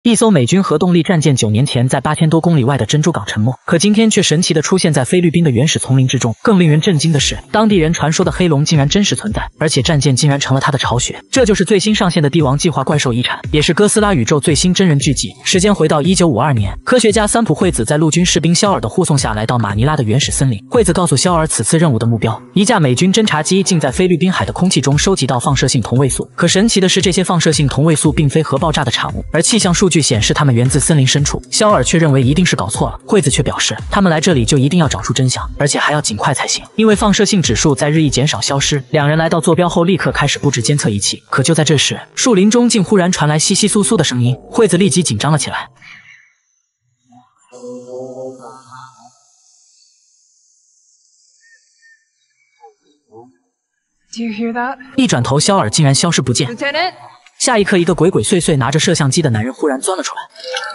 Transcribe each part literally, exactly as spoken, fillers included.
一艘美军核动力战舰九年前在八千多公里外的珍珠港沉没，可今天却神奇地出现在菲律宾的原始丛林之中。更令人震惊的是，当地人传说的黑龙竟然真实存在，而且战舰竟然成了它的巢穴。这就是最新上线的帝王计划怪兽遗产，也是哥斯拉宇宙最新真人剧集。时间回到一九五二年，科学家三浦惠子在陆军士兵肖尔的护送下来到马尼拉的原始森林。惠子告诉肖尔，此次任务的目标，一架美军侦察机竟在菲律宾海的空气中收集到放射性同位素。可神奇的是，这些放射性同位素并非核爆炸的产物，而气象数据显示它们源自森林深处。肖尔却认为一定是搞错了，惠子却表示，他们来这里就一定要找出真相，而且还要尽快才行，因为放射性指数在日益减少消失。两人来到坐标后，立刻开始布置监测仪器。可就在这时，树林中竟忽然传来窸窸窣窣的声音，惠子立即紧张了起来。 Do you hear that? 一转头，肖尔竟然消失不见。 Lieutenant? 下一刻，一个鬼鬼祟祟拿着摄像机的男人忽然钻了出来。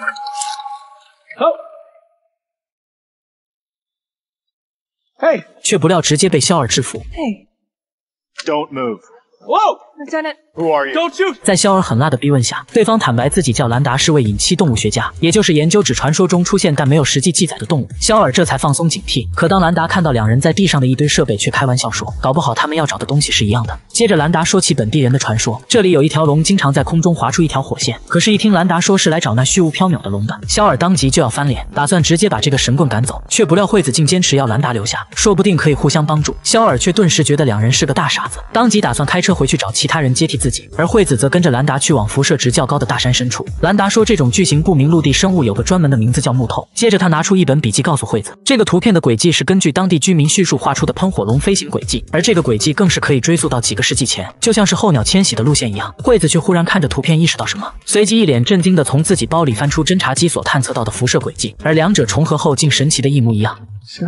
Hey! 却不料直接被肖尔制服。 Hey. Don't move. Whoa! Lieutenant. Who are you? Don't shoot! 在肖尔狠辣的逼问下，对方坦白自己叫兰达，是位隐栖动物学家，也就是研究指传说中出现但没有实际记载的动物。肖尔这才放松警惕。可当兰达看到两人在地上的一堆设备，却开玩笑说，搞不好他们要找的东西是一样的。接着兰达说起本地人的传说，这里有一条龙经常在空中划出一条火线。可是，一听兰达说是来找那虚无缥缈的龙的，肖尔当即就要翻脸，打算直接把这个神棍赶走。却不料惠子竟坚持要兰达留下，说不定可以互相帮助。肖尔却顿时觉得两人是个大傻子，当即打算开车回去找其他人接替自己。而惠子则跟着兰达去往辐射值较高的大山深处。兰达说，这种巨型不明陆地生物有个专门的名字叫木透。接着他拿出一本笔记告诉惠子，这个图片的轨迹是根据当地居民叙述画出的喷火龙飞行轨迹，而这个轨迹更是可以追溯到几个世纪前，就像是候鸟迁徙的路线一样。惠子却忽然看着图片意识到什么，随即一脸震惊地从自己包里翻出侦察机所探测到的辐射轨迹，而两者重合后竟神奇的一模一样。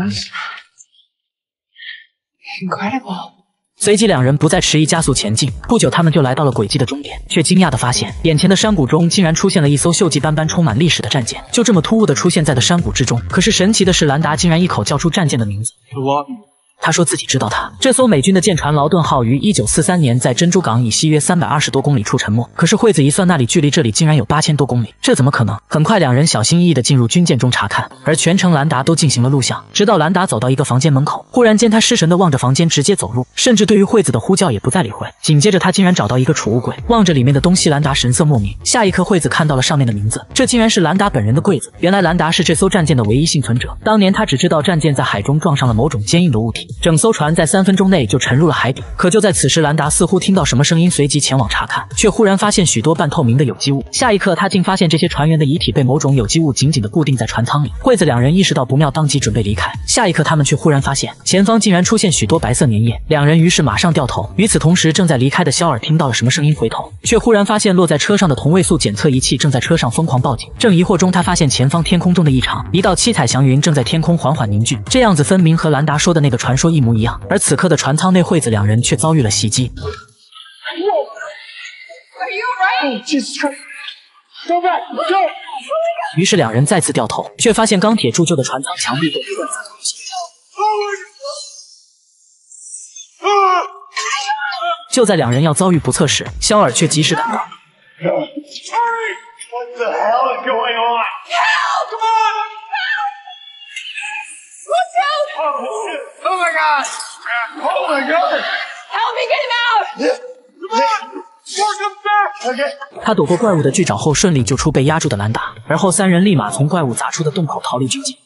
Incredible. 随即两人不再迟疑，加速前进。不久他们就来到了轨迹的终点，却惊讶地发现，眼前的山谷中竟然出现了一艘锈迹斑斑充满历史的战舰，就这么突兀地出现在了山谷之中。可是神奇的是，兰达竟然一口叫出战舰的名字。他说自己知道它。这艘美军的舰船劳顿号于一九四三年在珍珠港以西约三百二十多公里处沉没。可是惠子一算，那里距离这里竟然有八千多公里，这怎么可能？很快，两人小心翼翼地进入军舰中查看，而全程兰达都进行了录像。直到兰达走到一个房间门口，忽然间他失神地望着房间，直接走入，甚至对于惠子的呼叫也不再理会。紧接着，他竟然找到一个储物柜，望着里面的东西，兰达神色莫名。下一刻，惠子看到了上面的名字，这竟然是兰达本人的柜子。原来兰达是这艘战舰的唯一幸存者。当年他只知道战舰在海中撞上了某种坚硬的物体，整艘船在三分钟内就沉入了海底。可就在此时，兰达似乎听到什么声音，随即前往查看，却忽然发现许多半透明的有机物。下一刻，他竟发现这些船员的遗体被某种有机物紧紧地固定在船舱里。惠子两人意识到不妙，当即准备离开。下一刻，他们却忽然发现前方竟然出现许多白色粘液，两人于是马上掉头。与此同时，正在离开的肖尔听到了什么声音，回头却忽然发现落在车上的同位素检测仪器正在车上疯狂报警。正疑惑中，他发现前方天空中的异常，一道七彩祥云正在天空缓缓凝聚，这样子分明和兰达说的那个传说一模一样。而此刻的船舱内，惠子两人却遭遇了袭击。于是两人再次掉头，却发现钢铁铸就的船舱墙壁被不断砸到血。就在两人要遭遇不测时，肖尔却及时赶到。 Oh my god! Oh my god! Help me get him out! Come on! Work him back! Okay. 他躲过怪物的巨爪后，顺利救出被压住的兰达，而后三人立马从怪物砸出的洞口逃离军舰。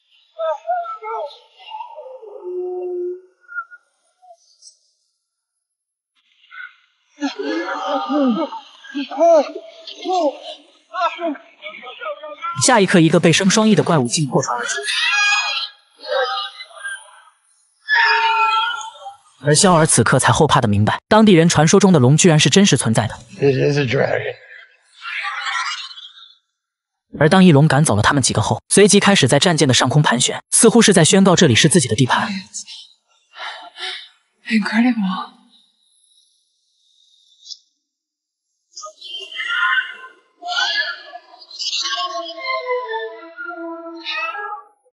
下一刻，一个背生双翼的怪物竟破船而出。而肖尔此刻才后怕的明白，当地人传说中的龙居然是真实存在的。 It is a dragon. 而当翼龙赶走了他们几个后，随即开始在战舰的上空盘旋，似乎是在宣告这里是自己的地盘。 Incredible.